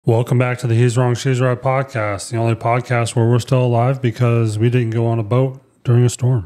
Welcome back to the He's Wrong, She's Right podcast, the only podcast where we're still alive because we didn't go on a boat during a storm.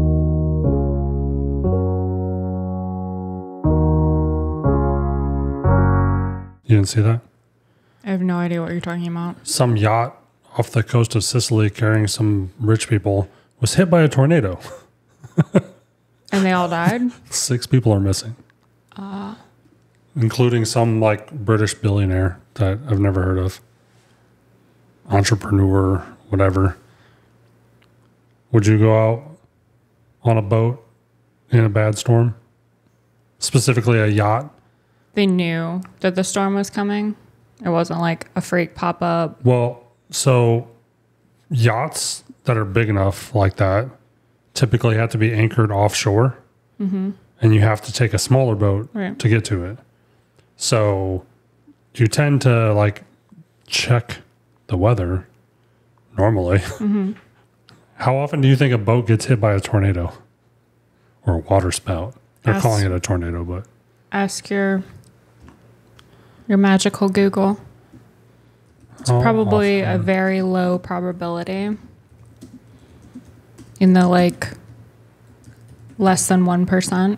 You didn't see that? I have no idea what you're talking about. Some yacht off the coast of Sicily carrying some rich people was hit by a tornado. And they all died? 6 people are missing. Including some like British billionaire that I've never heard of. Entrepreneur, whatever. Would you go out on a boat in a bad storm? Specifically a yacht? They knew that the storm was coming. It wasn't like a freak pop-up. Well, so yachts that are big enough like that typically have to be anchored offshore. Mm-hmm. And you have to take a smaller boat to get to it. So you tend to like check the weather normally. Mm-hmm. How often do you think a boat gets hit by a tornado or a water spout? They're calling it a tornado, but ask your magical Google. It's probably a very low probability. In the like less than 1%.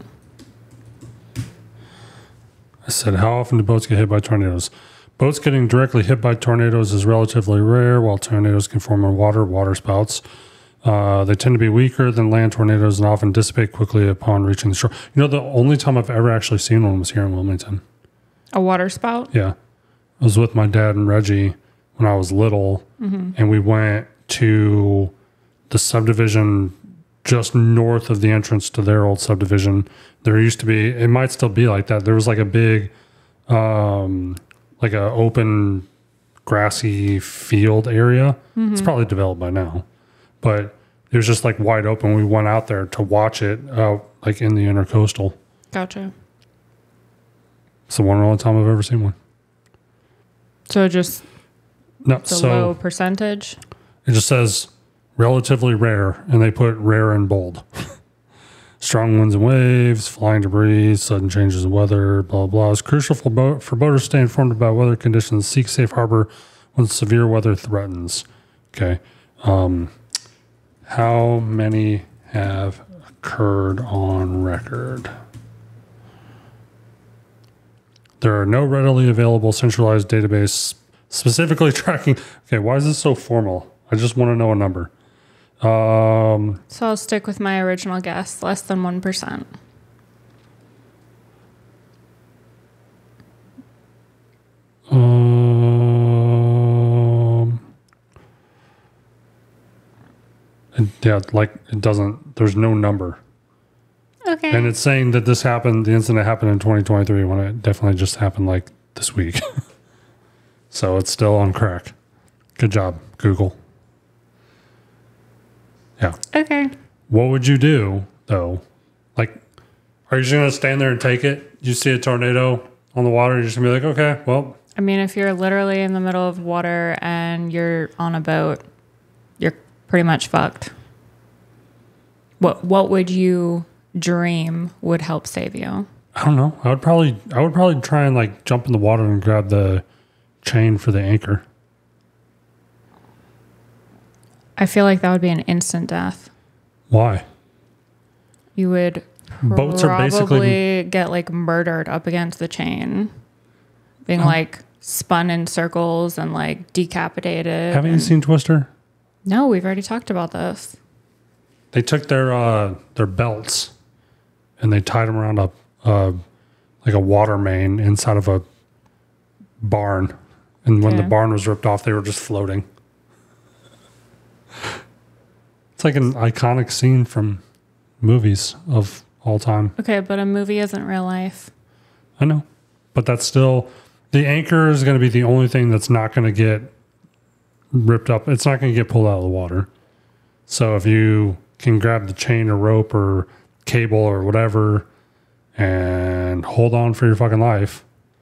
I said, how often do boats get hit by tornadoes? Boats getting directly hit by tornadoes is relatively rare, while tornadoes can form in water spouts. They tend to be weaker than land tornadoes and often dissipate quickly upon reaching the shore. You know, the only time I've ever actually seen one was here in Wilmington. A water spout? Yeah. I was with my dad and Reggie when I was little, and we went to the subdivision just north of the entrance to their old subdivision. There used to be, it might still be like that. There was like a big, like a open grassy field area. Mm-hmm. It's probably developed by now, but it was just like wide open. We went out there to watch it like in the intercoastal. Gotcha. It's the one and only time I've ever seen one. So it's a low percentage? It just says relatively rare, and they put rare in bold. Strong winds and waves, flying debris, sudden changes in weather, blah, blah. It's crucial for boaters to stay informed about weather conditions, seek safe harbor when severe weather threatens. Okay. How many have occurred on record? There are no readily available centralized database specifically tracking. Okay, why is this so formal? I just want to know a number. So I'll stick with my original guess, less than 1%. Yeah, like it doesn't, there's no number. Okay. And it's saying that this happened, the incident happened in 2023 when it definitely just happened like this week. So it's still on crack. Good job, Google. Yeah. Okay. What would you do, though? Like, are you just going to stand there and take it? You see a tornado on the water, you're just going to be like, okay, well. I mean, if you're literally in the middle of water and you're on a boat, you're pretty much fucked. What would you dream would help save you? I don't know. I would probably try and like jump in the water and grab the chain for the anchor. I feel like that would be an instant death. Why? You would Boats are basically get like murdered up against the chain, being like spun in circles and like decapitated. Haven't you seen Twister? No, we've already talked about this. They took their belts and they tied them around like a water main inside of a barn. And when the barn was ripped off, they were just floating. It's like an iconic scene from movies of all time. Okay, but a movie isn't real life. I know. But that's still, the anchor is going to be the only thing that's not going to get ripped up. It's not going to get pulled out of the water. So if you can grab the chain or rope or cable or whatever and hold on for your fucking life,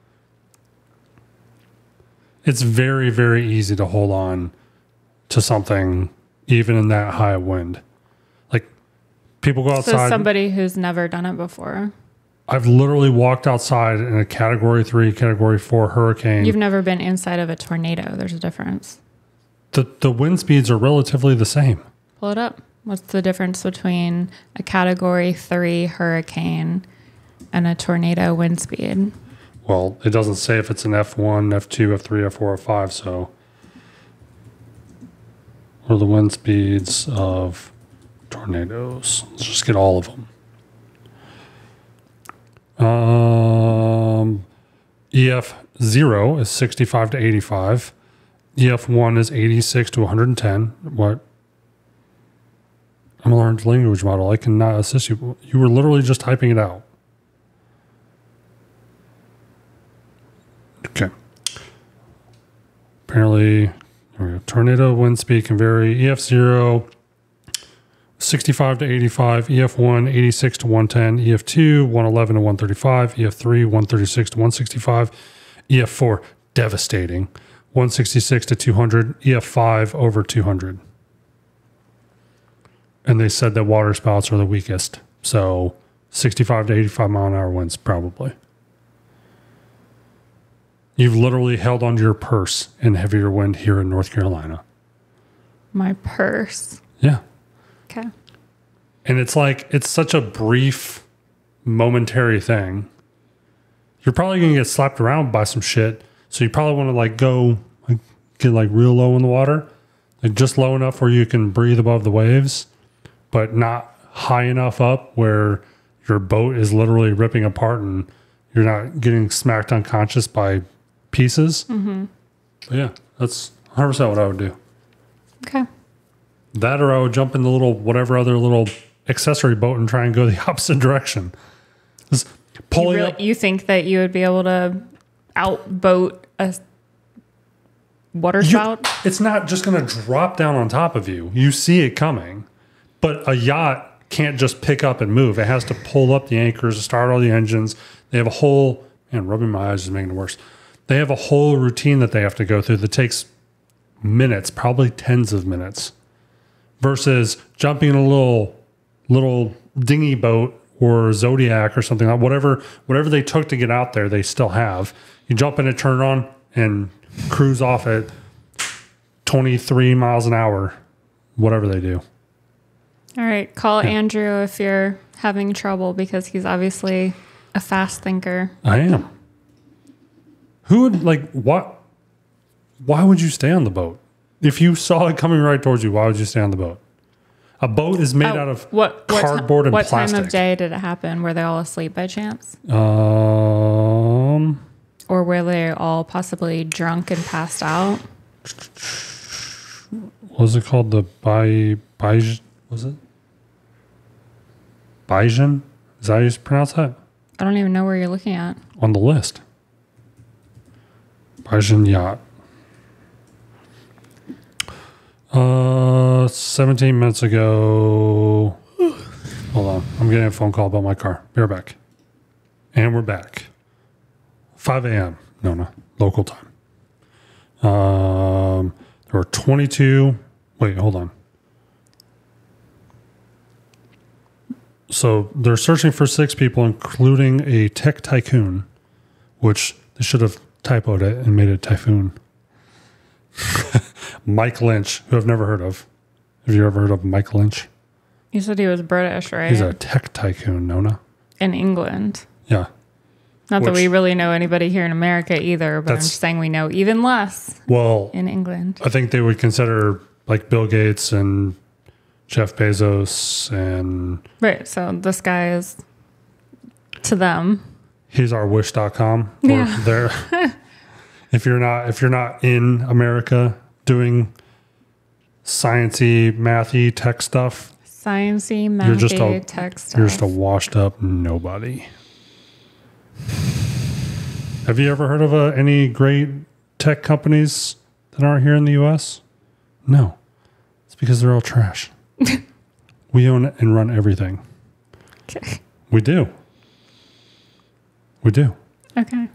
it's very, very easy to hold on to something even in that high wind. Like people go outside. So somebody who's never done it before. I've literally walked outside in a category 3, category 4 hurricane. You've never been inside of a tornado. There's a difference. The wind speeds are relatively the same. Pull it up. What's the difference between a category 3 hurricane and a tornado wind speed? Well, it doesn't say if it's an F1, F2, F3, F4, F5. So, what are the wind speeds of tornadoes? Let's just get all of them. EF0 is 65 to 85. EF1 is 86 to 110. What? I'm a large language model. I cannot assist you. You were literally just typing it out. Okay. Apparently, there we go. Tornado wind speed can vary. EF0, 65 to 85. EF1, 86 to 110. EF2, 111 to 135. EF3, 136 to 165. EF4, devastating. 166 to 200. EF5, over 200. And they said that water spouts are the weakest. So 65 to 85 mile an hour winds, probably. You've literally held onto your purse in heavier wind here in North Carolina. My purse. Yeah. Okay. And it's like, it's such a brief, momentary thing. You're probably going to get slapped around by some shit. So you probably want to like go, like, get like real low in the water. Like just low enough where you can breathe above the waves, but not high enough up where your boat is literally ripping apart and you're not getting smacked unconscious by pieces. Mm-hmm. But yeah, that's 100% what I would do. Okay. That or I would jump in the little, whatever other little accessory boat and try and go the opposite direction. Just pulling up. You think that you would be able to outboat a water spout? It's not just going to drop down on top of you. You see it coming. But a yacht can't just pick up and move. It has to pull up the anchors, start all the engines. They have a whole, man, rubbing my eyes is making it worse. They have a whole routine that they have to go through that takes minutes, probably tens of minutes, versus jumping in a little dinghy boat or Zodiac or something like whatever they took to get out there, they still have. You jump in it, turn it on, and cruise off at 23 miles an hour, whatever they do. All right. Call Andrew if you're having trouble because he's obviously a fast thinker. I am. Who would like what? Why would you stay on the boat? If you saw it coming right towards you, why would you stay on the boat? A boat is made out of cardboard and plastic. What time of day did it happen? Were they all asleep by chance? Or were they all possibly drunk and passed out? What was it called? The was it? Bayesian? Is that how you pronounce that? I don't even know where you're looking at. On the list. Bayesian Yacht. 17 minutes ago. Hold on. I'm getting a phone call about my car. Be right back. And we're back. 5 a.m. Nóna, local time. There were 22. Wait, hold on. So they're searching for 6 people, including a tech tycoon, which they should have typoed it and made it typhoon. Mike Lynch, who I've never heard of. Have you ever heard of Mike Lynch? You said he was British, right? He's a tech tycoon, Nóna. In England. Yeah. Not that we really know anybody here in America either, but I'm just saying we know even less in England. I think they would consider like Bill Gates and Jeff Bezos and... Right, so this guy is to them. He's our wish.com. Yeah. There. If you're not in America doing sciencey, mathy, tech stuff. Sciencey, mathy, tech stuff. You're just a washed up nobody. Have you ever heard of any great tech companies that aren't here in the U.S.? No. It's because they're all trash. We own and run everything. Okay. We do. Okay.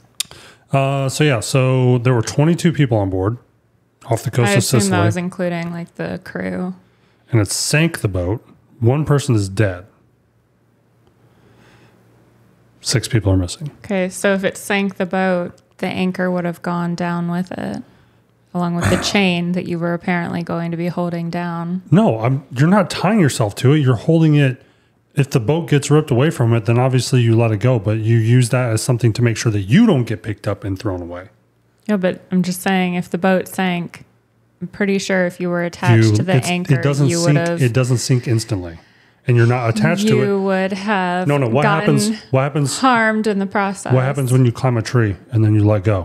So there were 22 people on board off the coast of Sicily. I assume that was including like the crew. And it sank the boat. One person is dead. 6 people are missing. Okay, so if it sank the boat, the anchor would have gone down with it, along with the chain that you were apparently going to be holding down. No, you're not tying yourself to it. You're holding it. If the boat gets ripped away from it, then obviously you let it go, but you use that as something to make sure that you don't get picked up and thrown away. Yeah, but I'm just saying, if the boat sank, I'm pretty sure if you were attached to the anchor, you would have... It doesn't sink instantly. And you're not attached to it. You would have What happens harmed in the process. What happens when you climb a tree and then you let go?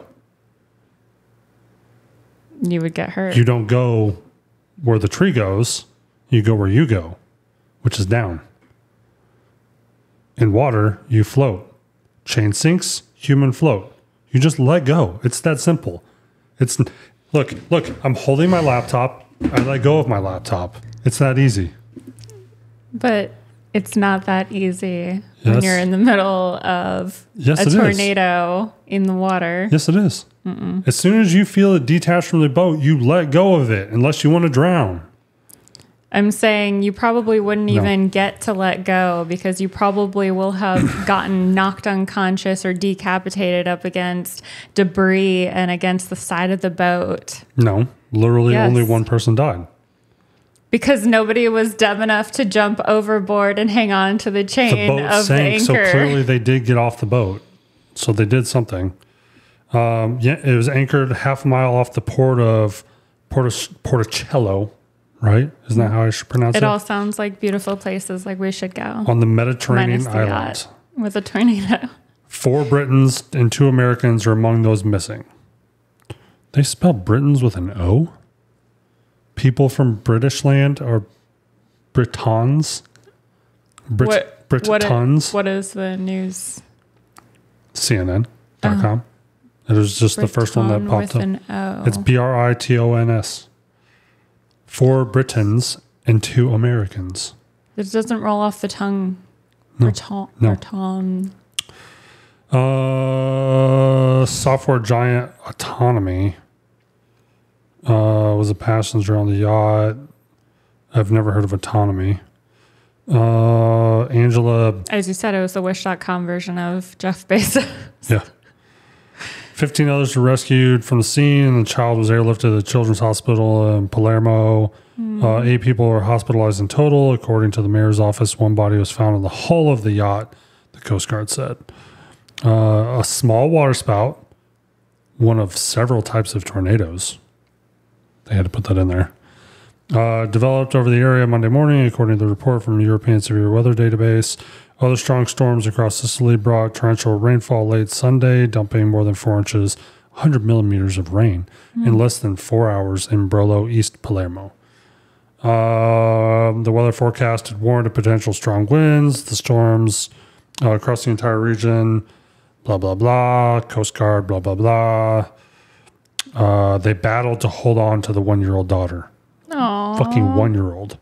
You would get hurt. You don't go where the tree goes. You go where you go, which is down. In water, you float. Chain sinks, human float. You just let go. It's that simple. Look, I'm holding my laptop. I let go of my laptop. It's that easy. But it's not that easy when you're in the middle of a tornado in the water. Yes, it is. Mm-mm. As soon as you feel it detached from the boat, you let go of it unless you want to drown. I'm saying you probably wouldn't even get to let go because you probably will have gotten knocked unconscious or decapitated up against debris and against the side of the boat. No, literally only one person died. Because nobody was dumb enough to jump overboard and hang on to the chain of the anchor. So clearly they did get off the boat. So they did something. It was anchored half a mile off the port of Porticello, right? Isn't that how I should pronounce it? It all sounds like beautiful places like we should go. On the Mediterranean islands. With a tornado. 4 Britons and 2 Americans are among those missing. They spell Britons with an O? People from British land are Britons. Britons. What is the news? CNN.com. It was just the first one that popped up. An O. It's Britons. 4 Britons and 2 Americans. This doesn't roll off the tongue. No. Briton. Software giant Autonomy was a passenger on the yacht. I've never heard of Autonomy. Angela. As you said, it was the Wish.com version of Jeff Bezos. Yeah. 15 others were rescued from the scene, and the child was airlifted to the Children's Hospital in Palermo. 8 people were hospitalized in total. According to the mayor's office, 1 body was found in the hull of the yacht, the Coast Guard said. A small water spout, one of several types of tornadoes. They had to put that in there. Developed over the area Monday morning, according to the report from the European Severe Weather Database. Other strong storms across Sicily brought torrential rainfall late Sunday, dumping more than 4 inches, 100 millimeters of rain in less than 4 hours in Brolo, East Palermo. The weather forecast had warned of potential strong winds, the storms across the entire region, blah, blah, blah, Coast Guard, blah, blah, blah. They battled to hold on to the 1-year-old daughter. Aww. Fucking 1-year-old.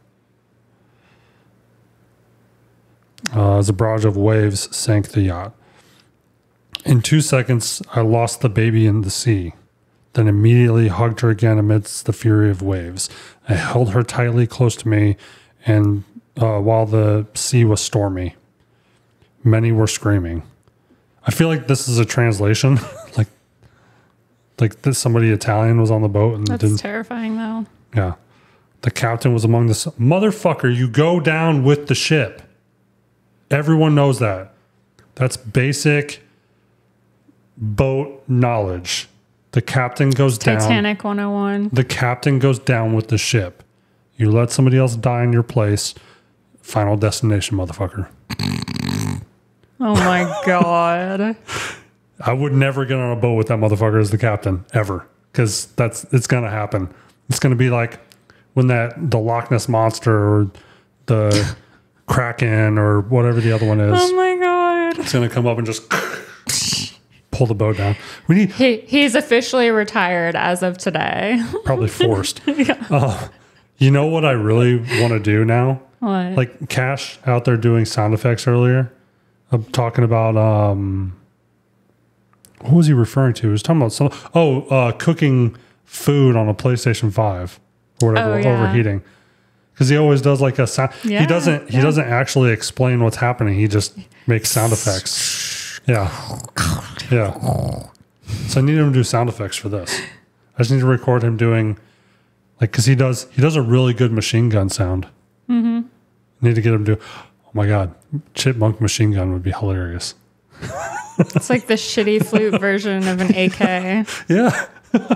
As a barrage of waves sank the yacht. In 2 seconds, I lost the baby in the sea, then immediately hugged her again amidst the fury of waves. I held her tightly close to me, and while the sea was stormy, many were screaming. I feel like this is a translation, like this, somebody Italian was on the boat and that's terrifying, though. Yeah, the captain was among the motherfucker. You go down with the ship. Everyone knows that. That's basic boat knowledge. The captain goes down. Titanic 101. The captain goes down with the ship. You let somebody else die in your place. Final destination, motherfucker. Oh my God. I would never get on a boat with that motherfucker as the captain, ever. Because it's going to happen. It's going to be like when the Loch Ness Monster or the Kraken or whatever the other one is. Oh my God. It's going to come up and just pull the boat down. He's officially retired as of today. Probably forced. Yeah. You know what I really want to do now? What? Like Cash out there doing sound effects earlier. I'm talking about what was he referring to? He was talking about cooking food on a PlayStation 5 or whatever, overheating. Because he always does like a sound. Yeah, he doesn't actually explain what's happening. He just makes sound effects. Yeah. Yeah. So I need him to do sound effects for this. I just need to record him doing, like, because he does a really good machine gun sound. Mm-hmm. Need to get him to do, oh my God, chipmunk machine gun would be hilarious. It's like the shitty flute version of an AK. Yeah.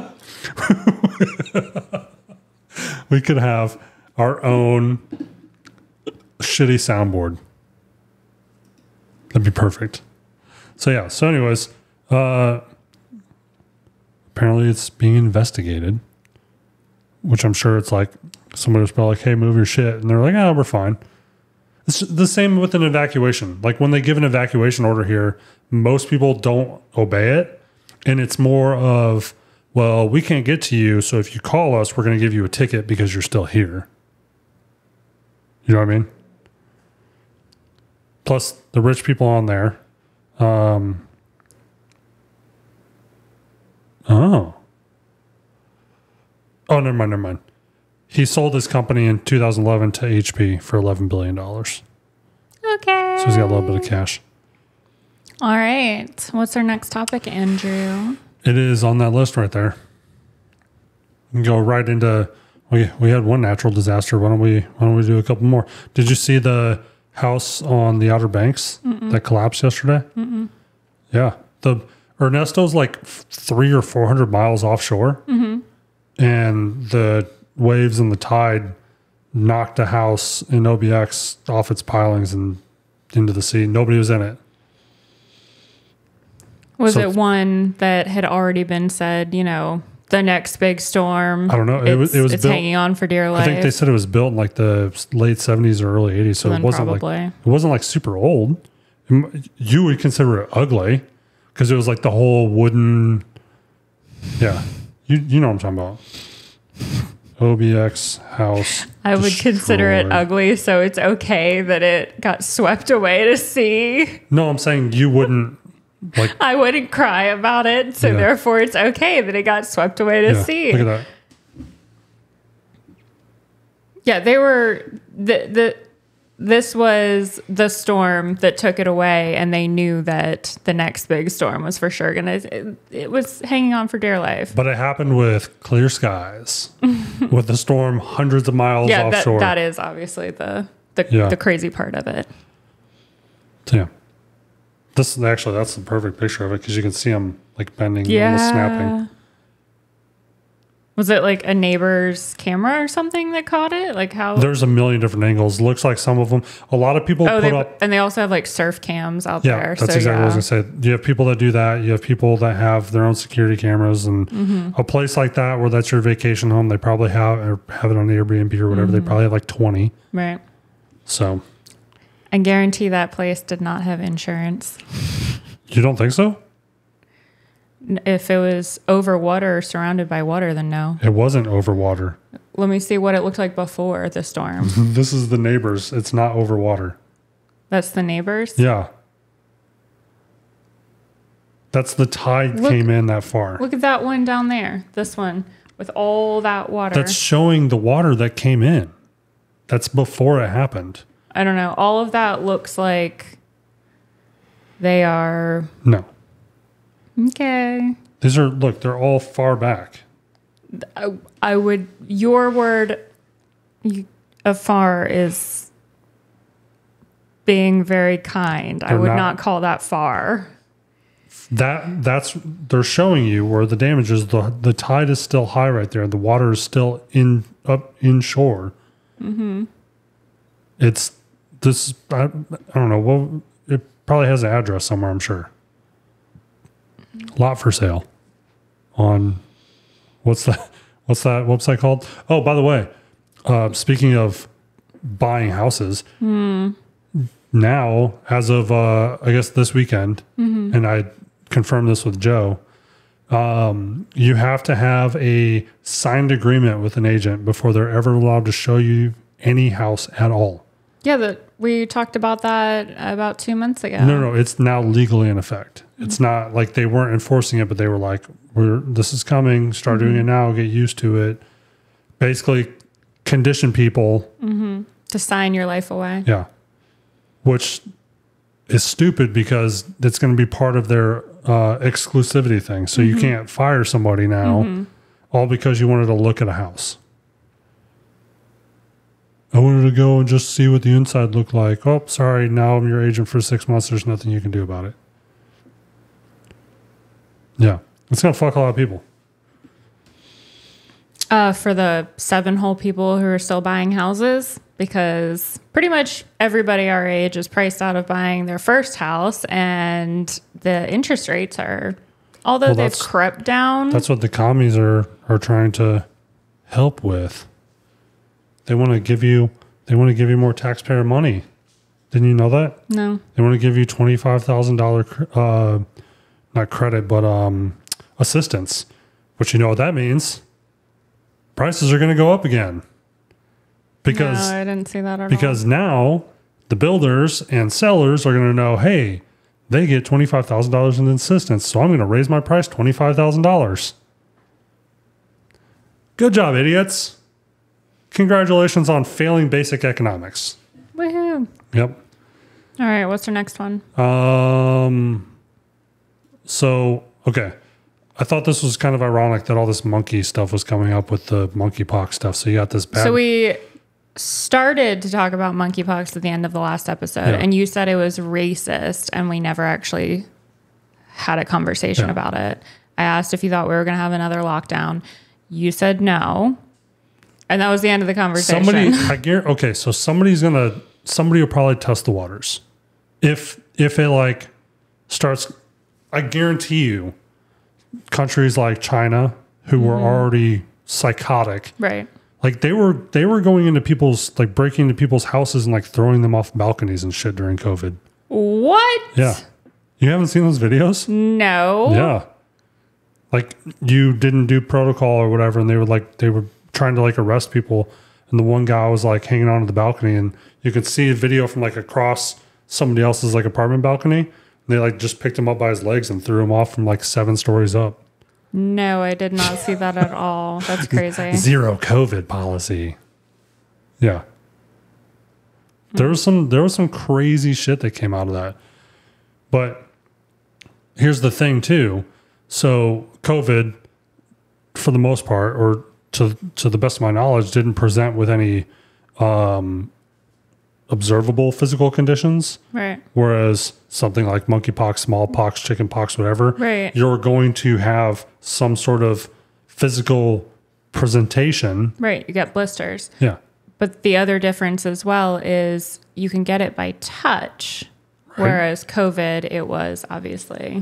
We could have our own shitty soundboard. That'd be perfect. So yeah. So anyways, apparently it's being investigated, which I'm sure it's like somebody was probably like, hey, move your shit. And they're like, oh, we're fine. It's the same with an evacuation. Like when they give an evacuation order here, most people don't obey it. And it's more of, well, we can't get to you. So if you call us, we're going to give you a ticket because you're still here. You know what I mean? Plus the rich people on there. Oh, never mind. He sold his company in 2011 to HP for $11 billion. Okay. So he's got a little bit of cash. All right. What's our next topic, Andrew? It is on that list right there. We can go right into, we had one natural disaster. Why don't we do a couple more? Did you see the house on the Outer Banks that collapsed yesterday? Mm-mm. Yeah. The Ernesto's like 300 or 400 miles offshore. Mm-hmm. And the waves and the tide knocked a house in OBX off its pilings and into the sea. Nobody was in it. Was it one that had already been said, the next big storm? I don't know. It was it's built, hanging on for dear life. I think they said it was built in like the late 70s or early 80s. So it wasn't like super old. You would consider it ugly because it was like the whole wooden. Yeah. You know what I'm talking about. OBX house. I would consider it ugly, so it's okay that it got swept away to sea. No, I'm saying you wouldn't. Like, I wouldn't cry about it, so therefore it's okay that it got swept away to sea. Look at that. Yeah, they were this was the storm that took it away, and they knew that the next big storm was for sure it was hanging on for dear life. But it happened with clear skies, with the storm hundreds of miles offshore. That is obviously the crazy part of it. So, yeah. That's the perfect picture of it because you can see them like bending and snapping. Was it like a neighbor's camera or something that caught it? Like how? There's a million different angles. Looks like some of them. A lot of people put up, and they also have like surf cams out there. Yeah, that's exactly what I was gonna say. You have people that do that. You have people that have their own security cameras, and a place like that where that's your vacation home, they probably have it on Airbnb or whatever. They probably have like 20. Right. So. I guarantee that place did not have insurance. You don't think so? If it was over water or surrounded by water, then no. It wasn't over water. Let me see what it looked like before the storm. This is the neighbors. It's not over water. That's the neighbors? Yeah. That's the tide came in that far. Look at that one down there. This one with all that water. That's showing the water that came in. That's before it happened. I don't know. All of that looks like they are... No. Okay. These are, look, they're all far back. I would... Your word of far is being very kind. I would not call that far. That's they're showing you where the damage is. The tide is still high right there. The water is still up inshore. Mm-hmm. It's this. I don't know. Well, it probably has an address somewhere. I'm sure. Lot for sale. On what's that website called? Oh, by the way, speaking of buying houses, now as of I guess this weekend, and I confirmed this with Joe. You have to have a signed agreement with an agent before they're ever allowed to show you any house at all. Yeah, we talked about that about 2 months ago. No, it's now legally in effect. It's not like they weren't enforcing it, but they were like, this is coming, start doing it now, get used to it. Basically condition people to sign your life away. Yeah. Which is stupid because it's going to be part of their exclusivity thing. So you can't fire somebody now all because you wanted to look at a house. I wanted to go and just see what the inside looked like. Oh, sorry. Now I'm your agent for 6 months. There's nothing you can do about it. Yeah. It's going to fuck a lot of people. For the 7-hole people who are still buying houses, because pretty much everybody our age is priced out of buying their first house, and the interest rates are, although they've crept down. That's what the commies are trying to help with. They want to give you more taxpayer money. Didn't you know that? No. They want to give you $25,000 not credit, but assistance. But you know what that means? Prices are going to go up again. Because no, I didn't see that at all. Because now the builders and sellers are going to know, hey, they get $25,000 in assistance, so I'm going to raise my price $25,000. Good job, idiots. Congratulations on failing basic economics. Woohoo. Yep. All right, what's our next one? So, okay. I thought this was kind of ironic that all this monkey stuff was coming up with the monkeypox stuff. So you got this bad... So we started to talk about monkeypox at the end of the last episode, and you said it was racist, and we never actually had a conversation about it. I asked if you thought we were going to have another lockdown. You said no. And that was the end of the conversation. Somebody will probably test the waters. If it starts, I guarantee you, countries like China who were already psychotic, right? Like they were going into people's, breaking into people's houses and throwing them off balconies and shit during COVID. What? Yeah. You haven't seen those videos? No. Yeah. You didn't do protocol or whatever, and they were trying to arrest people, and the one guy was hanging onto the balcony, and you could see a video from across somebody else's apartment balcony, and they just picked him up by his legs and threw him off from 7 stories up. No, I did not see that at all. That's crazy. Zero COVID policy. Yeah. There was some crazy shit that came out of that. But here's the thing too. So COVID, for the most part, or to the best of my knowledge, didn't present with any observable physical conditions. Right. Whereas something like monkeypox, smallpox, chickenpox, whatever, right, you're going to have some sort of physical presentation. Right. You get blisters. Yeah. But the other difference as well is you can get it by touch, right, whereas COVID, it was obviously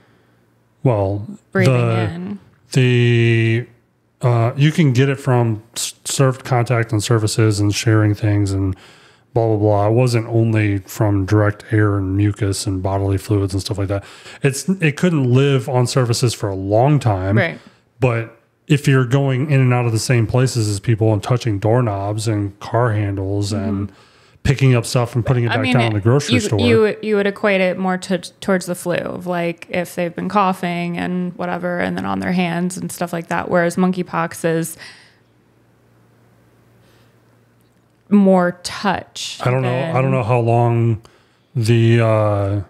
breathing in. You can get it from contact and surfaces and sharing things and blah, blah, blah. It wasn't only from direct air and mucus and bodily fluids and stuff like that. It couldn't live on surfaces for a long time. Right. But if you're going in and out of the same places as people and touching doorknobs and car handles and picking up stuff and putting it back down in the grocery store. You would equate it more towards the flu, of if they've been coughing and whatever, and then on their hands and stuff like that. Whereas monkeypox is more touch. I don't know how long the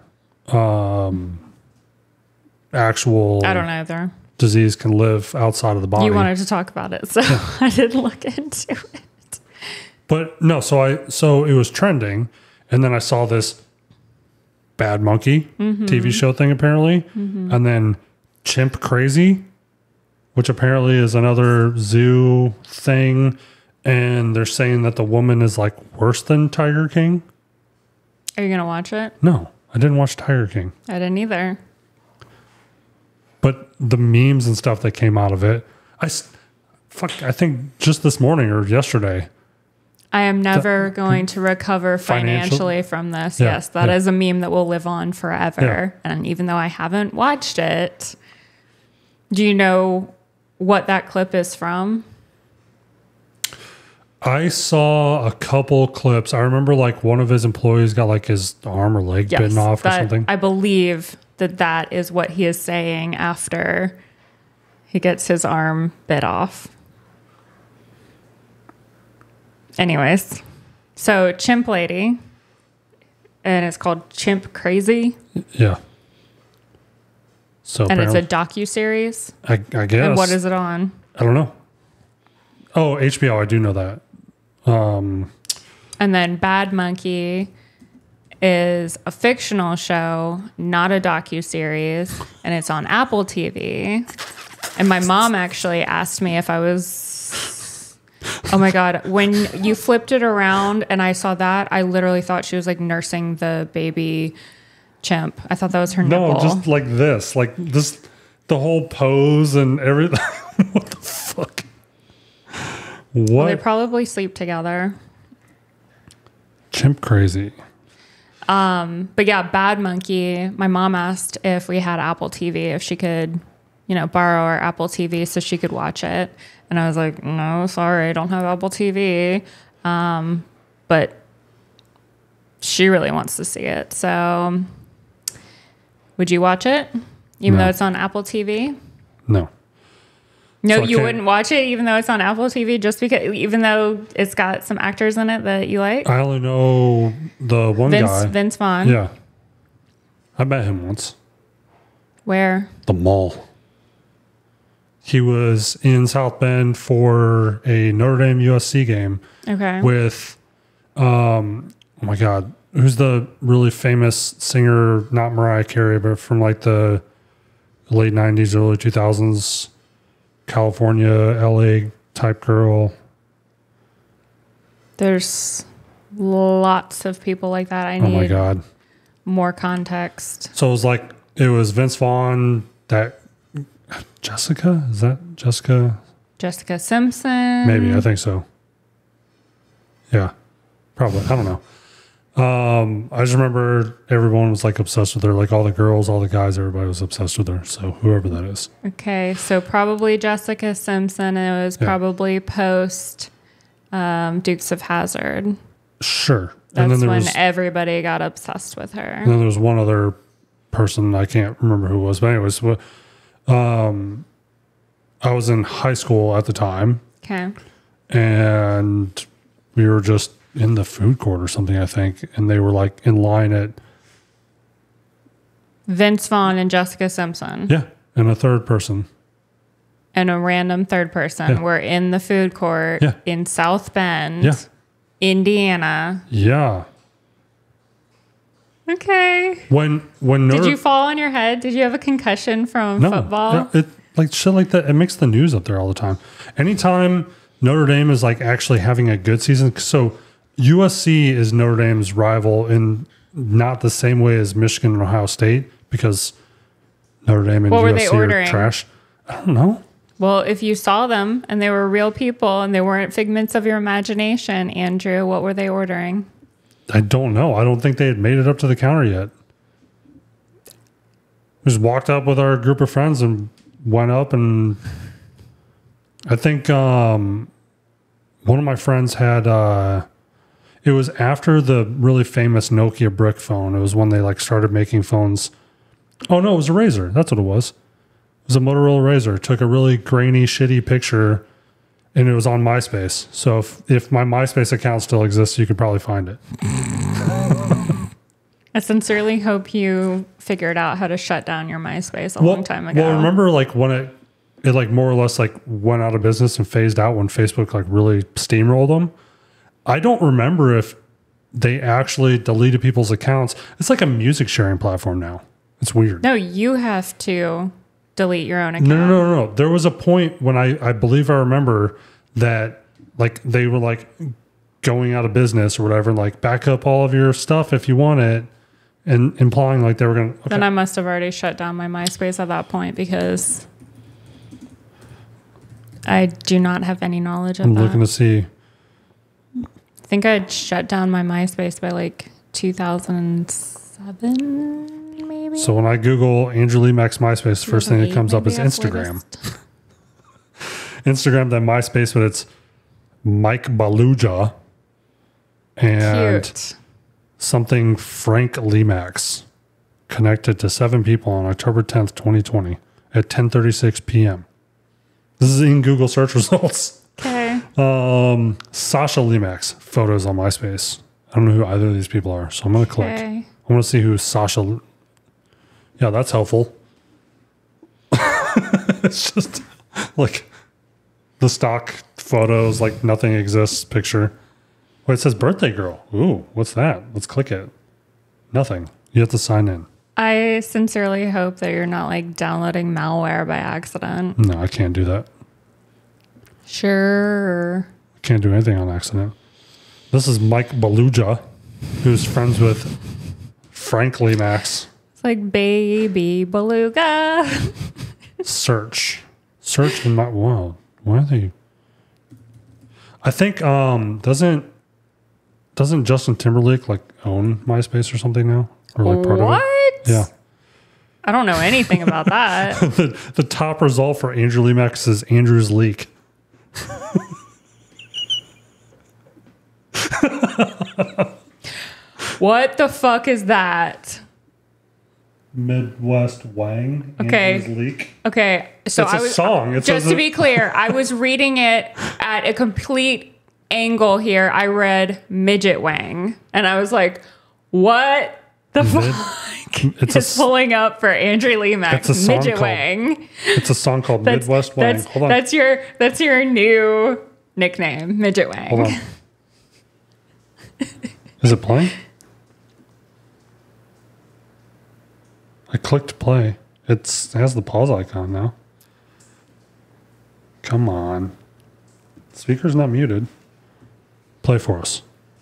actual I don't either. disease can live outside of the body. You wanted to talk about it, so I didn't look into it. But no, so it was trending, and then I saw this Bad Monkey TV show thing apparently, and then Chimp Crazy, which apparently is another zoo thing, and they're saying that the woman is worse than Tiger King. Are you gonna watch it? No, I didn't watch Tiger King. I didn't either. But the memes and stuff that came out of it, I think just this morning or yesterday. I am never going to recover financially from this. Yeah, yes, that is a meme that will live on forever. Yeah. And even though I haven't watched it, do you know what that clip is from? I saw a couple clips. I remember one of his employees got his arm or leg bitten off or something. I believe that is what he is saying after he gets his arm bit off. Anyways, so Chimp Lady and it's called Chimp Crazy. Yeah. So and it's a docuseries. I guess. And what is it on? I don't know. Oh, HBO. I do know that. And then Bad Monkey is a fictional show, not a docuseries, and it's on Apple TV. And my mom actually asked me if I was... Oh my God. When you flipped it around and I saw that, I literally thought she was like nursing the baby chimp. I thought that was her nipple. No, just like this. Like this, the whole pose and everything. What the fuck? What? Well, they probably sleep together. Chimp Crazy. But yeah, Bad Monkey. My mom asked if we had Apple TV, if she could, borrow our Apple TV so she could watch it. And I was like, no, sorry, I don't have Apple TV. But she really wants to see it. So would you watch it? Even though it's on Apple TV? No. No, so you wouldn't watch it even though it's on Apple TV even though it's got some actors in it that you like? I only know the one guy. Vince Vaughn. Yeah. I met him once. Where? The mall. He was in South Bend for a Notre Dame USC game. Okay. With, oh my God, who's the really famous singer, not Mariah Carey, but from like the late 90s, early 2000s, California, LA type girl. There's lots of people like that. I need oh my God. more context. So it was Vince Vaughn, that Jessica? Is that Jessica? Jessica Simpson. Maybe, I think so. Yeah, probably. I don't know. I just remember everyone was like obsessed with her, like all the girls, all the guys, everybody was obsessed with her. So whoever that is. Okay, so probably Jessica Simpson. And it was probably post Dukes of Hazzard. Sure. That's and then when everybody got obsessed with her. And then there was one other person, I can't remember who it was, but anyways, I was in high school at the time. Okay. And we were just in the food court or something, I think. And they were like in line at Vince Vaughn and Jessica Simpson. Yeah. And a third person. And a random third person were in the food court in South Bend, Indiana. Yeah. Okay. When did you fall on your head? Did you have a concussion from football? Yeah, it like shit like that. It makes the news up there all the time. Anytime Notre Dame is like actually having a good season. So USC is Notre Dame's rival in not the same way as Michigan and Ohio State because Notre Dame and USC are trash. I don't know. Well, if you saw them and they were real people and they weren't figments of your imagination, Andrew, what were they ordering? I don't know. I don't think they had made it up to the counter yet. We just walked up with our group of friends and went up, and I think one of my friends had it was after the really famous Nokia brick phone. It was when they like started making phones. Oh no, it was a Razor. That's what it was. It was a Motorola Razor. It took a really grainy, shitty picture, and it was on MySpace. So if my MySpace account still exists, you could probably find it. I sincerely hope you figured out how to shut down your MySpace a long time ago. Well, remember like when it like more or less like went out of business and phased out when Facebook like really steamrolled them. I don't remember if they actually deleted people's accounts. It's like a music sharing platform now. It's weird. No, you have to delete your own account. No. There was a point when I believe I remember that like they were like going out of business or whatever, and like back up all of your stuff if you want it, and implying like they were going to. Okay. Then I must have already shut down my MySpace at that point because I do not have any knowledge of that. I'm looking to see. I think I'd shut down my MySpace by like 2007, maybe. So when I Google Andrew Lee Mack's MySpace, the first thing that comes up is Instagram. Instagram, then MySpace, but it's Mike Baluja and Cute. Something Frank Limax connected to 7 people on October 10th, 2020 at 10:36 p.m. This is in Google search results. Okay. Sasha Limax photos on MySpace. I don't know who either of these people are, so I'm going to click. I want to see who Sasha... Yeah, that's helpful. It's just like the stock photos, like nothing exists picture. Wait, it says birthday girl. Ooh, what's that? Let's click it. Nothing. You have to sign in. I sincerely hope that you're not like downloading malware by accident. No, I can't do that. Sure. I can't do anything on accident. This is Mike Beluga, who's friends with Frankly Max. It's like baby beluga. Search in my... Wow. Why are they... I think, doesn't Justin Timberlake like own MySpace or something now? Or like part of it? Yeah. I don't know anything about that. the top result for Andrew Lee Max is Andrew's leak. What the fuck is that? Midwest Wang. Okay. Andrew's leak. Okay. So it's a song. Just to be clear, I was reading it at a complete angle here. I read midget Wang, and I was like, "What the fuck is pulling up for Andrew Lee Max? Midget Wang." It's a song called Midwest Wang. Hold on. That's your new nickname, Midget Wang. Hold on. Is it playing? I clicked play. It has the pause icon now. Come on. Speaker's not muted. Play for us.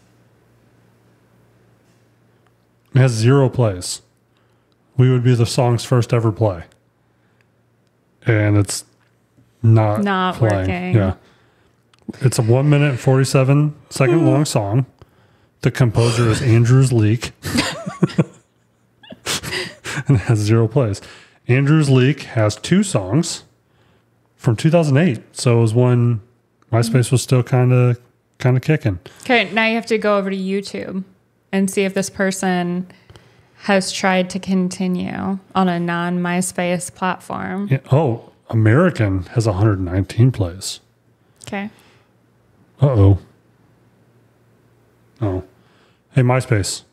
It has 0 plays. We would be the song's first ever play. And it's not playing. Working. Yeah. It's a 1 minute and 47 second long song. The composer is Andrew's Leak. And it has 0 plays. Andrew's Leak has 2 songs from 2008. So it was when MySpace was still kind of kicking. Okay, now you have to go over to YouTube and see if this person has tried to continue on a non-MySpace platform. Yeah. Oh, American has 119 plays. Okay. Uh-oh. Oh. Hey, MySpace.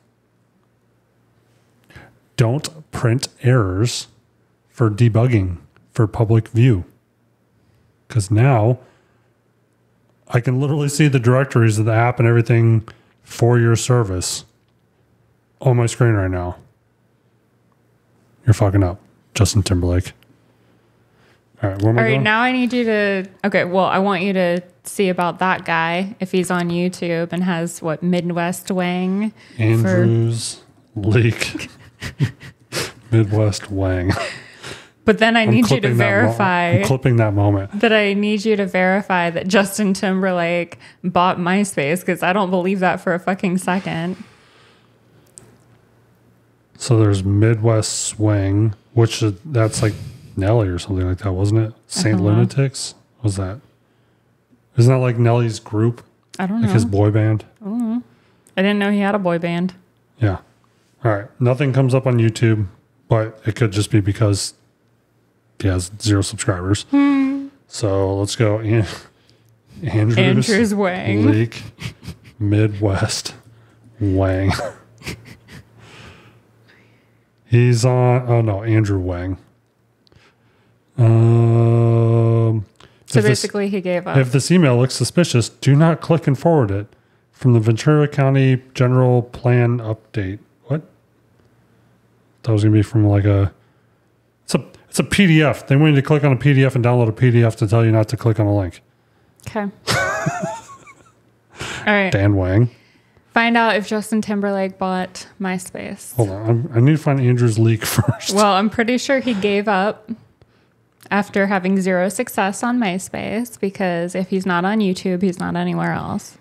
Don't print errors for debugging for public view. Because now I can literally see the directories of the app and everything for your service on my screen right now. You're fucking up, Justin Timberlake. All right, where am I going? Now I need you to... Okay, well, I want you to see about that guy, if he's on YouTube and has, Midwest Wang? Andrew's Leak. Midwest Wang. But then I need you to verify... I'm clipping that moment. That I need you to verify that Justin Timberlake bought MySpace, because I don't believe that for a fucking second. So there's Midwest Swing, which that's like Nelly or something like that, wasn't it? Saint Lunatics? What was that? Isn't that like Nelly's group? I don't know. Like his boy band? I don't know. I didn't know he had a boy band. Yeah. All right. Nothing comes up on YouTube, but it could just be because he has 0 subscribers. So let's go. Andrew's Wang. Leak. Midwest Wang. He's on... Oh, no. Andrew Wang. So basically he gave up. If this email looks suspicious, do not click and forward it. From the Ventura County General Plan Update. What? That was going to be from like a... It's a PDF. They want you to click on a PDF and download a PDF to tell you not to click on a link. Okay. All right. Dan Wang. Find out if Justin Timberlake bought MySpace. Hold on. I need to find Andrew's leak first. Well, I'm pretty sure he gave up after having 0 success on MySpace, because if he's not on YouTube, he's not anywhere else.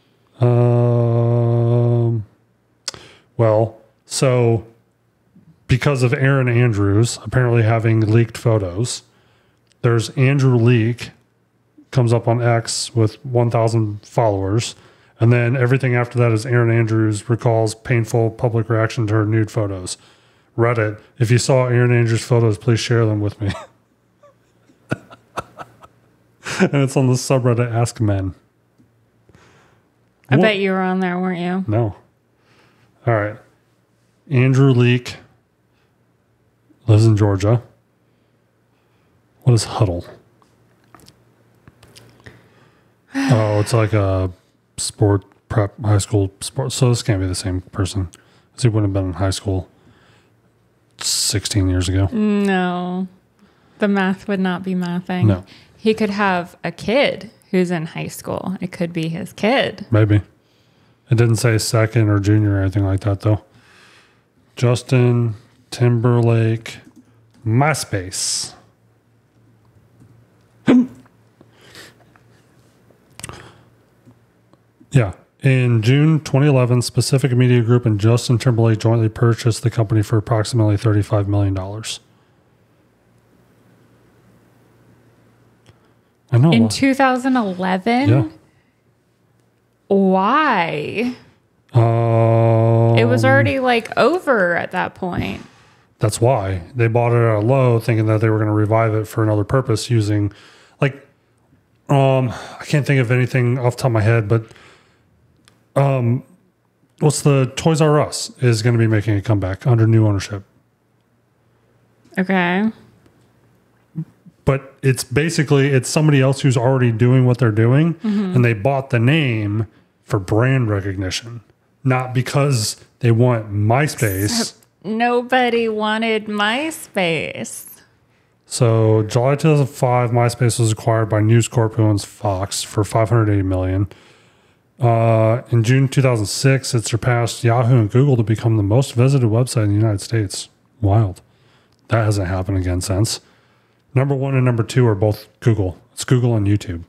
Well, so because of Aaron Andrews apparently having leaked photos, there's Andrew Leak, comes up on X with 1,000 followers. And then everything after that is Aaron Andrews recalls painful public reaction to her nude photos. Reddit, if you saw Aaron Andrews' photos, please share them with me. And it's on the subreddit Ask Men. I bet you were on there, weren't you? No. All right. Andrew Leake lives in Georgia. What is Huddle? Oh, it's like a sport prep, high school sport. So this can't be the same person because he wouldn't have been in high school 16 years ago. No. The math would not be mathing. No. He could have a kid who's in high school. It could be his kid. Maybe. It didn't say second or junior or anything like that, though. Justin Timberlake, MySpace. Yeah. In June 2011, Specific Media Group and Justin Timberlake jointly purchased the company for approximately $35 million. I know. In 2011? Yeah. Why? It was already like over at that point. That's why they bought it at a low, thinking that they were going to revive it for another purpose using, like, I can't think of anything off the top of my head, but what's the Toys R Us is going to be making a comeback under new ownership. Okay. But it's somebody else who's already doing what they're doing, and they bought the name for brand recognition, not because they want MySpace. Nobody wanted MySpace. So July 2005, MySpace was acquired by News Corp, who owns Fox, for $580 million. In June 2006, it surpassed Yahoo and Google to become the most visited website in the United States. Wild. That hasn't happened again since. Number 1 and number 2 are both Google. It's Google and YouTube.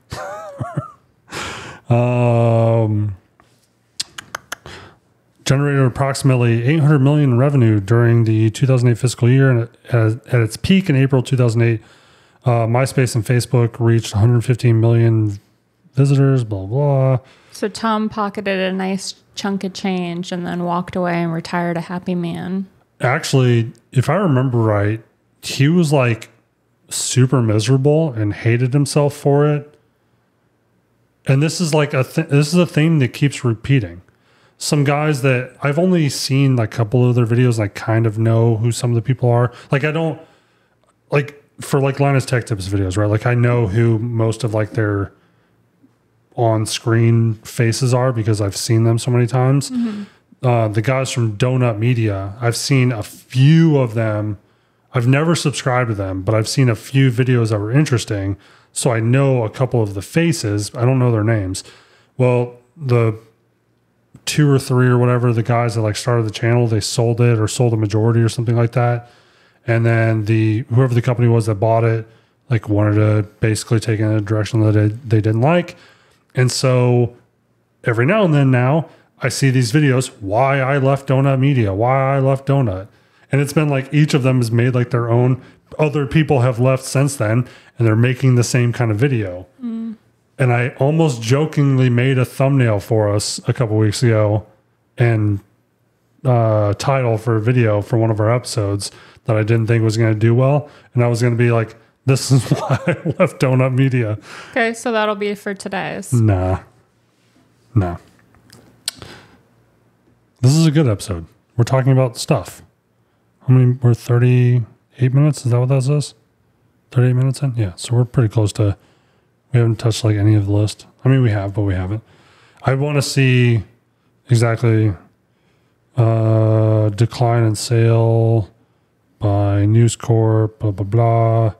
Generated approximately $800 million in revenue during the 2008 fiscal year, and at its peak in April 2008, MySpace and Facebook reached 115 million visitors. Blah blah. So Tom pocketed a nice chunk of change and then walked away and retired a happy man. Actually, if I remember right, he was like super miserable and hated himself for it. And this is like this is a theme that keeps repeating. Some guys that I've only seen like a couple of their videos, I kind of know who some of the people are. Like I don't like for like Linus Tech Tips videos, right? Like I know who most of like their on-screen faces are because I've seen them so many times. The guys from Donut Media, I've seen a few of them. I've never subscribed to them, but I've seen a few videos that were interesting. So I know a couple of the faces. I don't know their names. Well, the 2 or 3 or whatever, the guys that like started the channel, they sold it or sold a majority or something like that. And then whoever the company was that bought it, like wanted to basically take it in a direction that they didn't like. And so every now and then now I see these videos, why I left Donut Media, why I left Donut. And it's been like each of them has made like their own, other people have left since then, and they're making the same kind of video. And I almost jokingly made a thumbnail for us a couple weeks ago and title for a video for one of our episodes that I didn't think was going to do well. And I was going to be like, this is why I left Donut Media. Okay, so that'll be for today's. Nah. This is a good episode. We're talking about stuff. How many? We're 38 minutes? Is that what that says? 38 minutes in? Yeah, so we're pretty close to... We haven't touched like any of the list. I mean, we have, but we haven't. I want to see exactly decline in sale by News Corp, blah, blah, blah.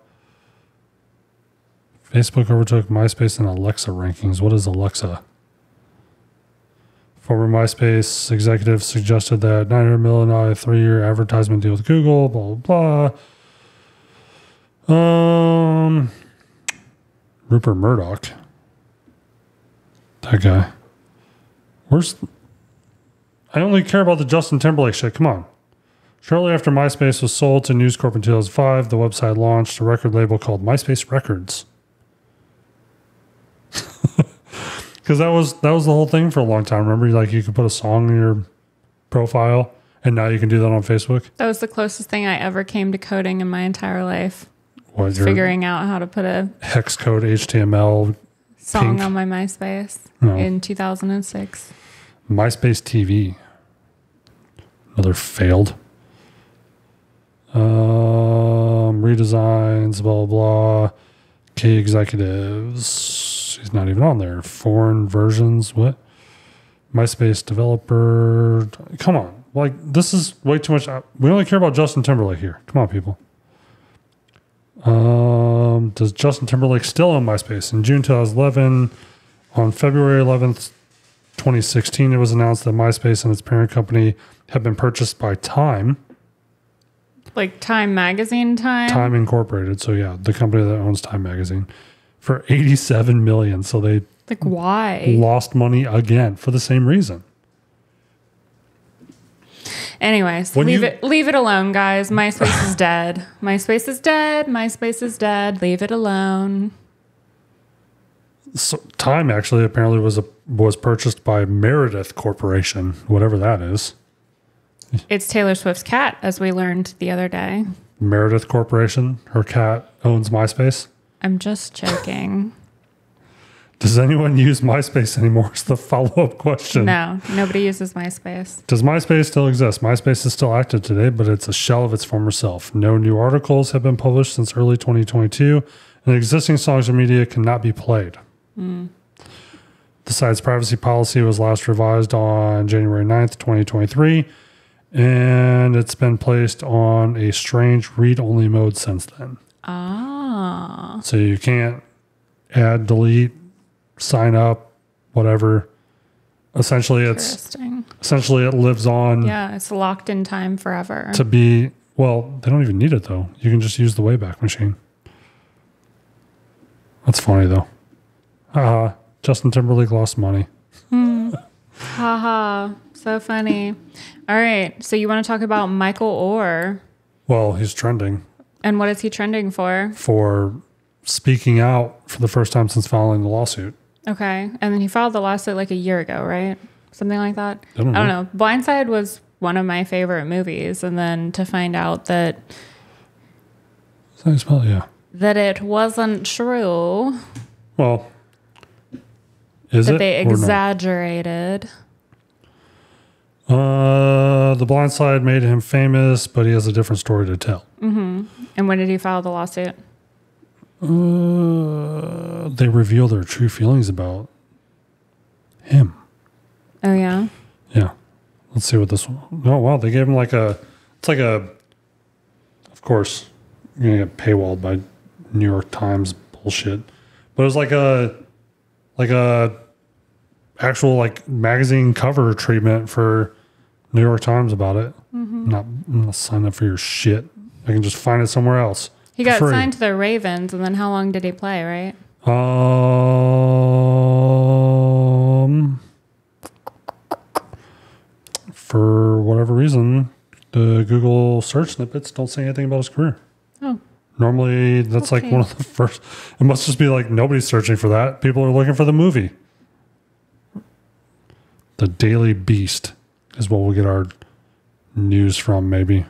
Facebook overtook MySpace in Alexa rankings. What is Alexa? Former MySpace executive suggested that $900 million 3-year advertisement deal with Google, blah, blah, blah. Rupert Murdoch. That guy. I only care about the Justin Timberlake shit. Come on. Shortly after MySpace was sold to News Corp in 2005, the website launched a record label called MySpace Records. Because that was the whole thing for a long time. Remember, like you could put a song in your profile, and now you can do that on Facebook. That was the closest thing I ever came to coding in my entire life. What, figuring out how to put a hex code HTML song Pink. on my MySpace No. in 2006. MySpace TV. Another failed. Redesigns, blah, blah. Key executives. He's not even on there. Foreign versions. What? MySpace developer. Come on. Like, this is way too much. We only care about Justin Timberlake here. Come on, people. Does Justin Timberlake still own MySpace? In June 2011, on February 11th, 2016, it was announced that MySpace and its parent company have been purchased by Time. Like Time Magazine Time? Time Incorporated. So, yeah, the company that owns Time Magazine for $87 million. So they Like, why? lost money again for the same reason. Anyways, leave it alone, guys. MySpace is dead. MySpace is dead. MySpace is dead. Leave it alone. So Time actually apparently was purchased by Meredith Corporation, whatever that is. It's Taylor Swift's cat, as we learned the other day. Meredith Corporation, her cat owns MySpace. I'm just joking. Does anyone use MySpace anymore? Is the follow-up question. No, nobody uses MySpace. Does MySpace still exist? MySpace is still active today, but it's a shell of its former self. No new articles have been published since early 2022, and existing songs or media cannot be played. The site's privacy policy was last revised on January 9th, 2023, and it's been placed on a strange read-only mode since then. Ah. So you can't add, delete, sign up, whatever. Essentially, Interesting. it lives on. Yeah, it's locked in time forever. To be, well, they don't even need it though. You can just use the Wayback Machine. That's funny though. Justin Timberlake lost money. Haha, so funny. All right, so you want to talk about Michael Oher. Well, he's trending. And what is he trending for? For speaking out for the first time since filing the lawsuit. Okay, and then he filed the lawsuit like a year ago, right? Something like that? I don't know. Blind Sided was one of my favorite movies, and then to find out that Is that how you spell it? Yeah. that it wasn't true, Well, is that it they or not? exaggerated. The Blind Side made him famous, but he has a different story to tell. And when did he file the lawsuit? They reveal their true feelings about him. Oh, yeah? Yeah. Let's see what this one. Oh, wow. They gave him like a, it's like a, of course, you're going to get paywalled by New York Times bullshit. But it was like a actual like magazine cover treatment for New York Times about it. I'm not signing up for your shit. I can just find it somewhere else. He got free. signed to the Ravens, and then how long did he play, right? For whatever reason, the Google search snippets don't say anything about his career. Oh. Normally, that's like Okay. one of the first. It must just be like nobody's searching for that. People are looking for the movie. The Daily Beast is what we'll get our news from, maybe.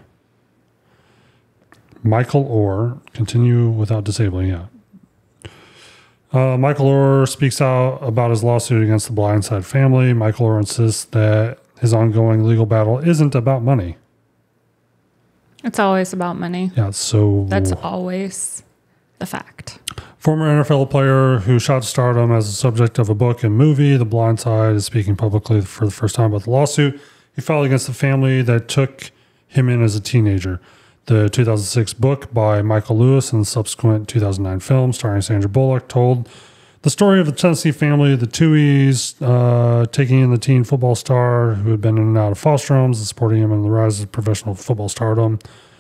Michael Oher, continue without disabling, yeah. Michael Oher speaks out about his lawsuit against the Blind Side family. Michael Oher insists that his ongoing legal battle isn't about money. It's always about money. Yeah, so... That's always the fact. Former NFL player who shot to stardom as the subject of a book and movie, The Blind Side, is speaking publicly for the first time about the lawsuit he filed against the family that took him in as a teenager. The 2006 book by Michael Lewis and the subsequent 2009 film starring Sandra Bullock told the story of the Tennessee family, the Tuohys, taking in the teen football star who had been in and out of foster homes and supporting him in the rise of professional football stardom.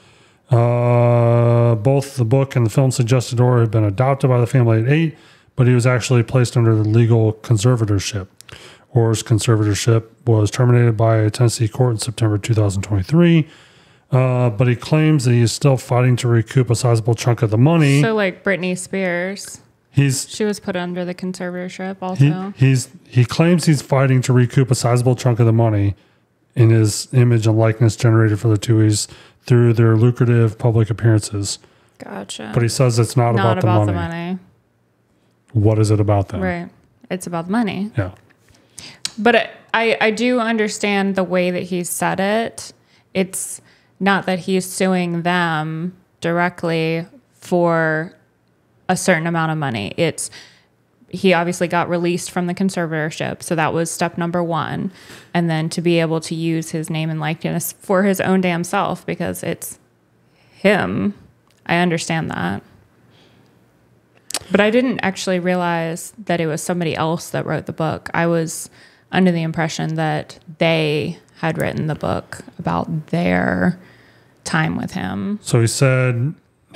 Both the book and the film suggested Oher had been adopted by the family at 8, but he was actually placed under the legal conservatorship. Oher's conservatorship was terminated by a Tennessee court in September 2023, but he claims that he is still fighting to recoup a sizable chunk of the money. So like Britney Spears, she was put under the conservatorship also. He claims he's fighting to recoup a sizable chunk of the money in his image and likeness generated for the Tuohys through their lucrative public appearances. Gotcha. But he says it's not about the money. what is it about them? Right. It's about the money. Yeah. But I do understand the way that he said it. It's not that he's suing them directly for a certain amount of money. He obviously got released from the conservatorship. So that was step number one. And then to be able to use his name and likeness for his own damn self, because it's him. I understand that. But I didn't actually realize that it was somebody else that wrote the book. I was under the impression that they had written the book about their time with him. So he said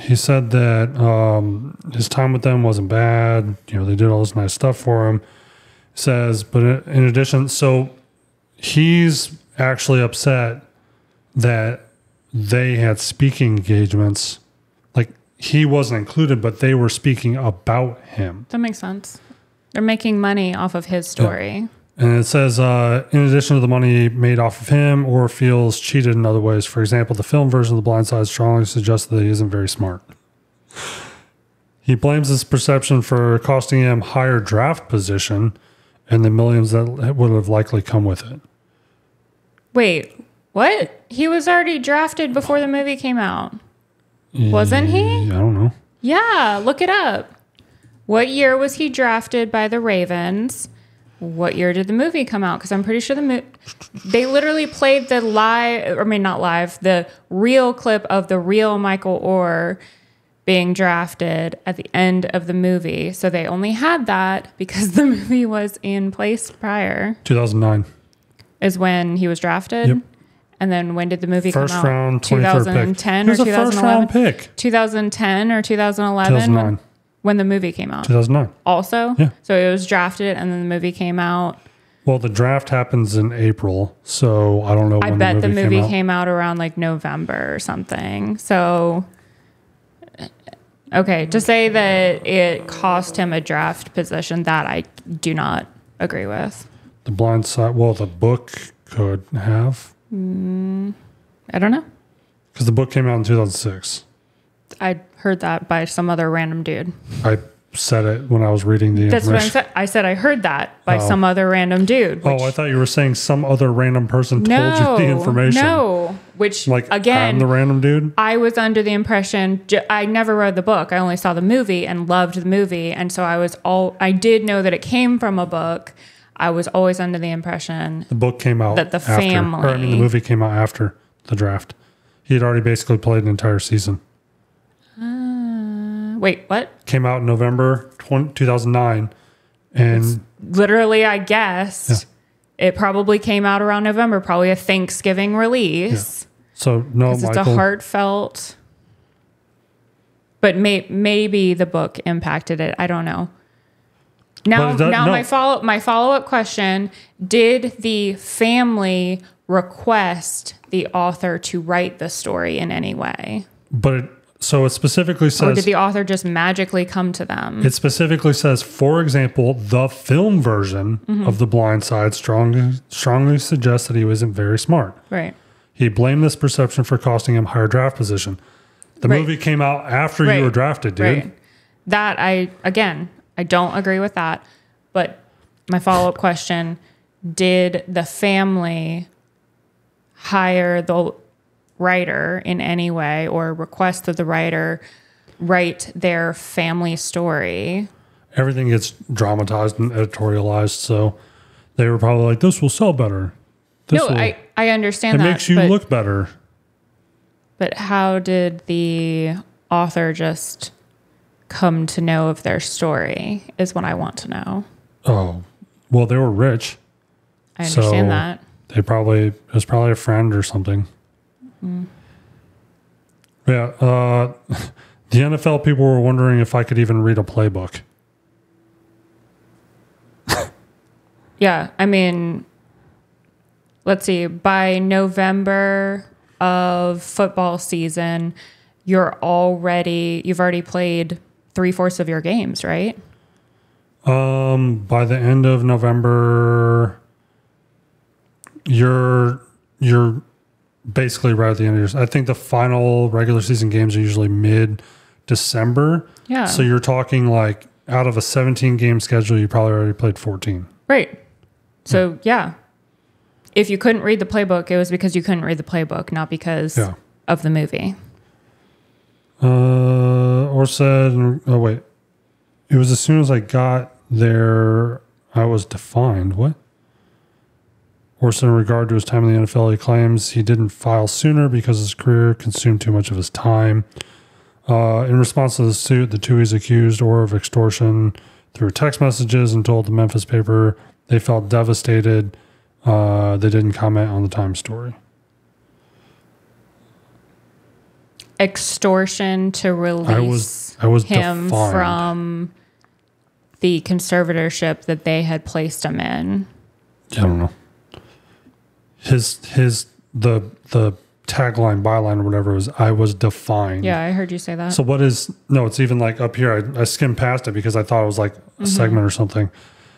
that his time with them wasn't bad. You know, they did all this nice stuff for him. He says, but in addition, so he's actually upset that they had speaking engagements. Like, he wasn't included, but they were speaking about him. That makes sense. They're making money off of his story. Yeah. And it says, in addition to the money made off of him, Oher feels cheated in other ways. For example, the film version of The Blind Side strongly suggests that he isn't very smart. He blames this perception for costing him higher draft position and the millions that would have likely come with it. Wait, what? He was already drafted before the movie came out. Wasn't he? I don't know. Yeah, look it up. What year was he drafted by the Ravens? What year did the movie come out? Because I'm pretty sure they literally played the the real clip of the real Michael Oher being drafted at the end of the movie. So they only had that because the movie was in place prior. 2009 is when he was drafted. Yep. And then when did the movie first come out? Round, 2010 or 2011? First round pick. 2010 or 2011? 2009. When the movie came out. 2009. Also? Yeah. So it was drafted and then the movie came out. Well, the draft happens in April, so I don't know when I bet the movie came out around like November or something. So, okay, to say that it cost him a draft position, that I do not agree with. The Blind Side, well, the book could have. I don't know. Because the book came out in 2006. I heard that by some other random dude. I said it when I was reading the That's information. what I said. I said I heard that by some other random dude. Which, I thought you were saying some other random person told you the information. No, which like, again, I'm the random dude? I was under the impression, I never read the book. I only saw the movie and loved the movie. And so I did know that it came from a book. I was always under the impression the book came out that the after, family. the movie came out after the draft. He had already basically played an entire season. Wait, what? Came out in November 2009. And literally, I guessed it probably came out around November, probably a Thanksgiving release. Yeah. So, no, Michael. It's a heartfelt. But maybe the book impacted it. I don't know. Now, my follow-up question, did the family request the author to write the story in any way? So it specifically says... Or did the author just magically come to them? It specifically says, for example, the film version of The Blind Side strongly suggests that he wasn't very smart. Right. He blamed this perception for costing him higher draft position. The movie came out after you were drafted, dude. Right. That, I don't agree with that. But my follow-up question, did the family hire the writer in any way or request that the writer write their family story? Everything gets dramatized and editorialized, so they were probably like, this will sell better. I understand that. It makes you look better. But how did the author just come to know of their story is what I want to know. Oh, well, they were rich. I understand that. It was probably a friend or something. Yeah. The NFL people were wondering if I could even read a playbook. Yeah. I mean, let's see. By November of football season, you've already played 3/4 of your games, right? By the end of November, you're basically right at the end of your... I think the final regular season games are usually mid-December. Yeah. So you're talking like out of a 17 game schedule, you probably already played 14. Right. So, yeah. If you couldn't read the playbook, it was because you couldn't read the playbook, not because of the movie. Or said, oh, wait. It was as soon as I got there, I was defined. What? Or said in regard to his time in the NFL, he claims he didn't file sooner because his career consumed too much of his time. In response to the suit, the Tuohys accused Oher of extortion through text messages and told the Memphis paper they felt devastated. They didn't comment on the Times story. Extortion to release I was him defined. from the conservatorship that they had placed him in. I don't know. The tagline, byline, or whatever was, I was defined. Yeah, I heard you say that. So what is, no, it's even like up here. I skimmed past it because I thought it was like a segment or something.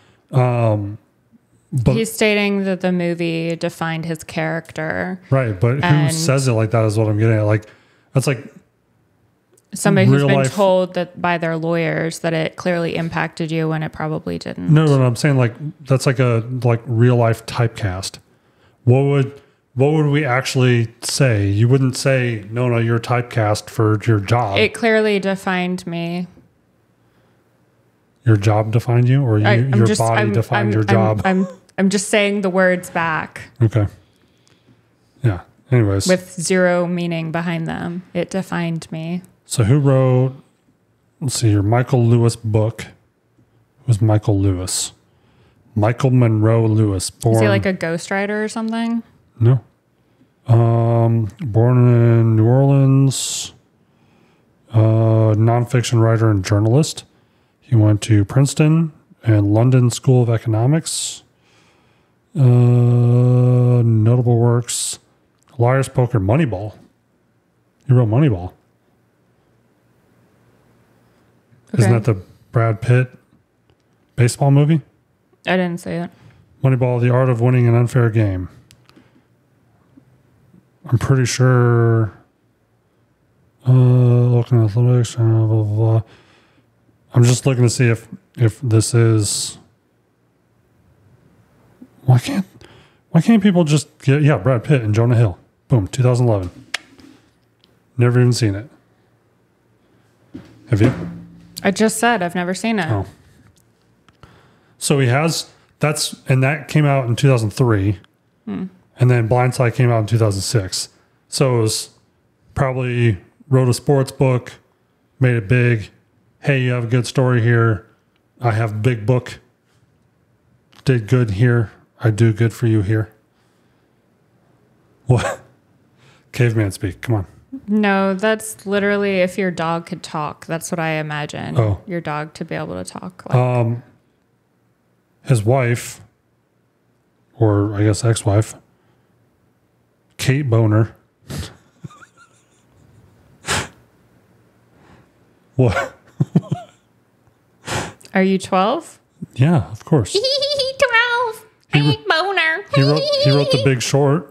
But he's stating that the movie defined his character. Right, but who says it like that is what I'm getting at. Like, that's like somebody who's been told that by their lawyers that it clearly impacted you when it probably didn't. No, I'm saying like that's like a real life typecast. What would we actually say? You wouldn't say, no, you're typecast for your job. It clearly defined me. Your job defined you, or your body defined your job? I'm just saying the words back. Okay. Yeah. Anyways. With zero meaning behind them. It defined me. So who wrote, let's see here, Michael Lewis book? Who's Michael Lewis? Michael Monroe Lewis. Born, is he like a ghostwriter or something? No. Born in New Orleans. Nonfiction writer and journalist. He went to Princeton and London School of Economics. Notable works. Liar's Poker, Moneyball. He wrote Moneyball. Okay. Isn't that the Brad Pitt baseball movie? I didn't see it. Moneyball, The Art of Winning an Unfair Game. I'm pretty sure. Looking at athletics, blah, blah, blah. I'm just looking to see if this is. Why can't people just get Brad Pitt and Jonah Hill? Boom, 2011. Never even seen it. Have you? I just said I've never seen it. Oh. So he has that came out in 2003. And then Blind Side came out in 2006. So it was probably wrote a sports book, made it big. Hey, you have a good story here. I have a big book. Did good here. I do good for you here. What? Caveman speak. Come on. No, that's literally if your dog could talk. That's what I imagine. Oh. Your dog to be able to talk. Like. His wife, or I guess ex-wife, Kate Boner. What? Are you 12? Yeah, of course. 12. Kate Boner. He wrote The Big Short.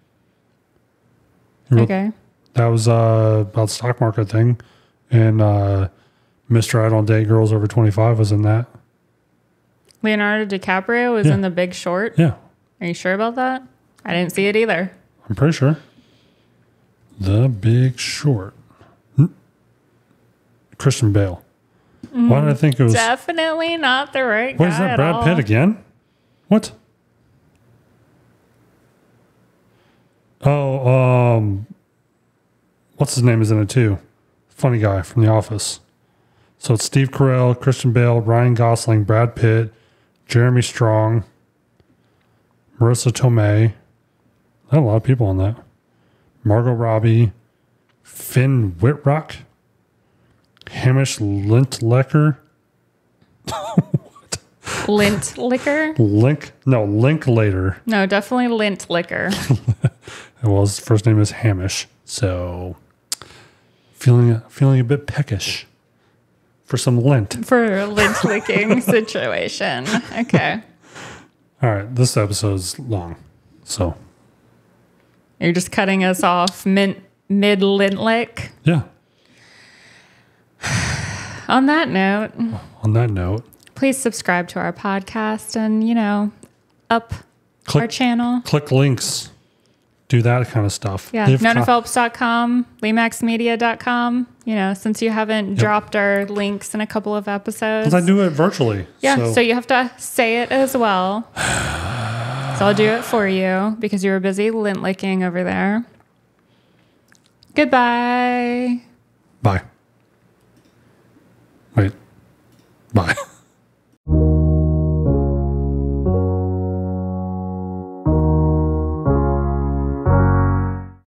Okay. That was about the stock market thing. And Mr. I Don't Date Girls Over 25 was in that. Leonardo DiCaprio was in The Big Short? Yeah. Are you sure about that? I didn't see it either. I'm pretty sure. The Big Short. Christian Bale. Why did I think it was... Definitely not the right guy. What is that, Brad Pitt again? What? Oh, what's his name is in it too? Funny guy from The Office. So it's Steve Carell, Christian Bale, Ryan Gosling, Brad Pitt, Jeremy Strong, Marissa Tomei. A lot of people on that. Margot Robbie, Finn Wittrock, Hamish Lintlecker. What? Lintlicker? Linklater. No, definitely Lintlicker. Well, his first name is Hamish, so feeling a bit peckish for some lint. For a lint licking situation. Okay. All right, this episode's long, so you're just cutting us off mid lint lick. Yeah. On that note, on that note, please subscribe to our podcast and, up our channel. Click links. Do that kind of stuff. Yeah. NónaPhelps.com, LemaxMedia.com. Since you haven't dropped our links in a couple of episodes. Because I do it virtually. Yeah. So you have to say it as well. So I'll do it for you because you were busy lint licking over there. Goodbye. Bye. Wait. Bye.